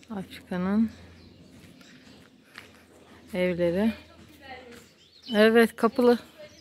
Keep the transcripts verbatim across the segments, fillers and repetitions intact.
Afrika'nın evleri. Evet, kapılı.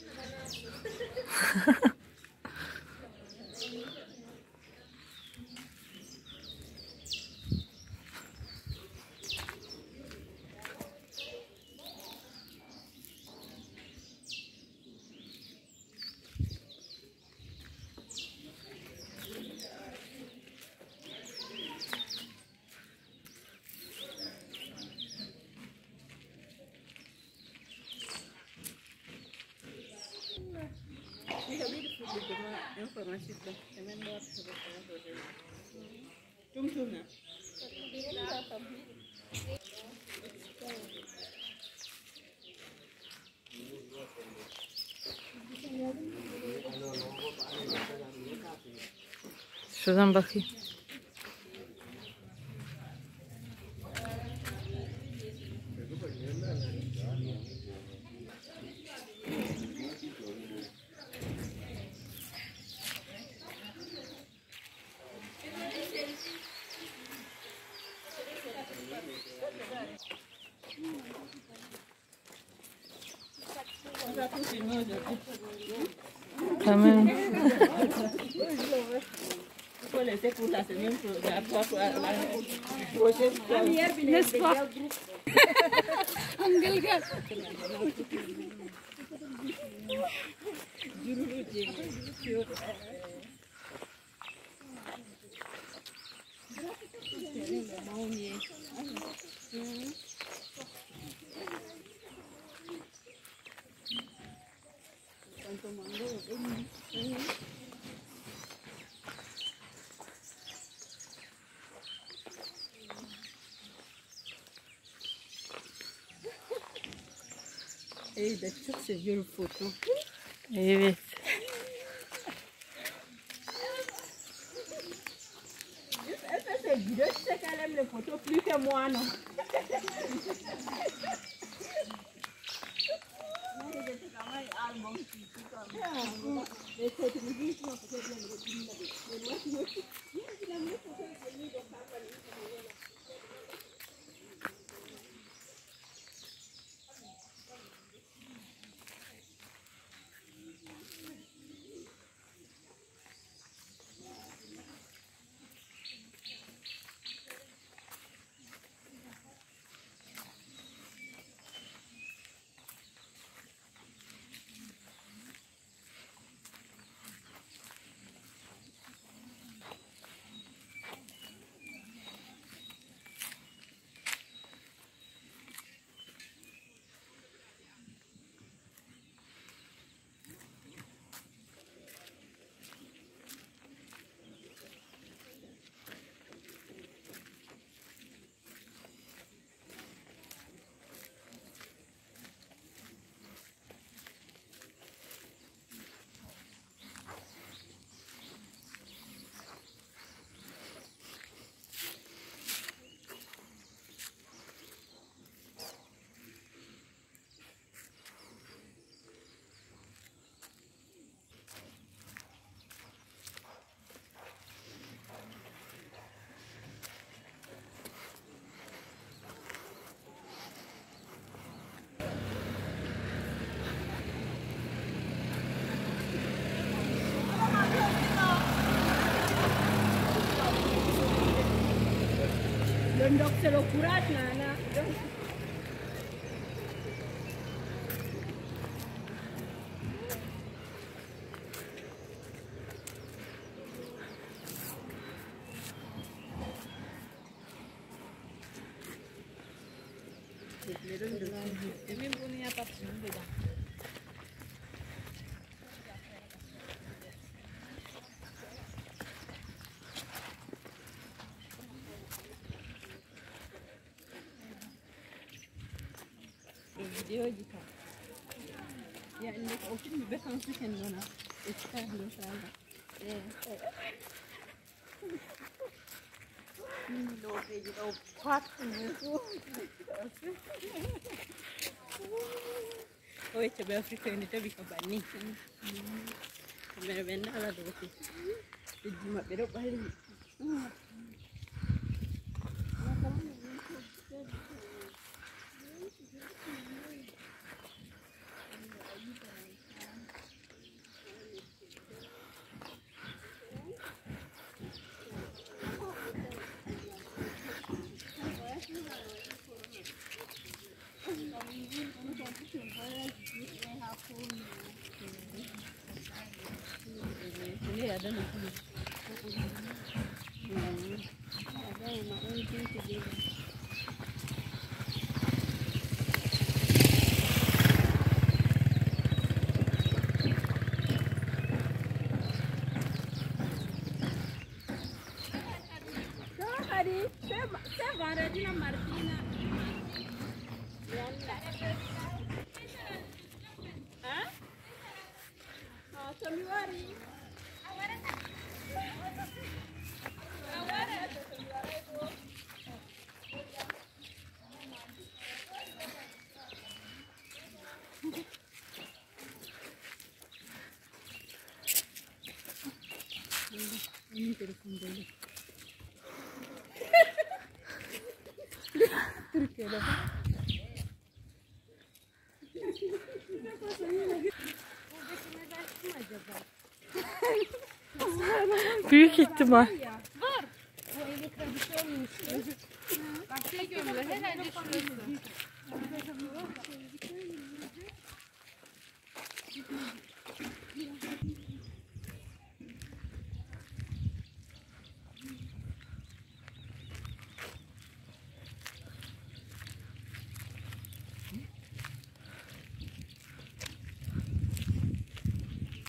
Şuradan bakayım. Tamam. Hey, that's such a beautiful photo. Evet. Je sais qu'elle aime les photos plus que moi, non? Dondok selokurat nana. Emin bunu yaparsın burada. Video jika. Ya ini kau pun bekan sih kan mana? Ikan lu saja. Eh. Ini doa jadi doa pat ni tu. Oh, coba Afrika ini tu bisa bani. Kamera benda lah doa tu. Jadi mak berok balik. Ini ada nih. Hmm. Ada yang mau ini sih. Hari, saya saya Valentina Martina. Hah? Oh, Februari. Ini telepon dulu. Türkiye'de bak. Buradaki mezar kim acaba? Büyük ihtimal. Var. Bu eve kraliçe olmuş. Bak şey gömüyor. Herhalde şurası.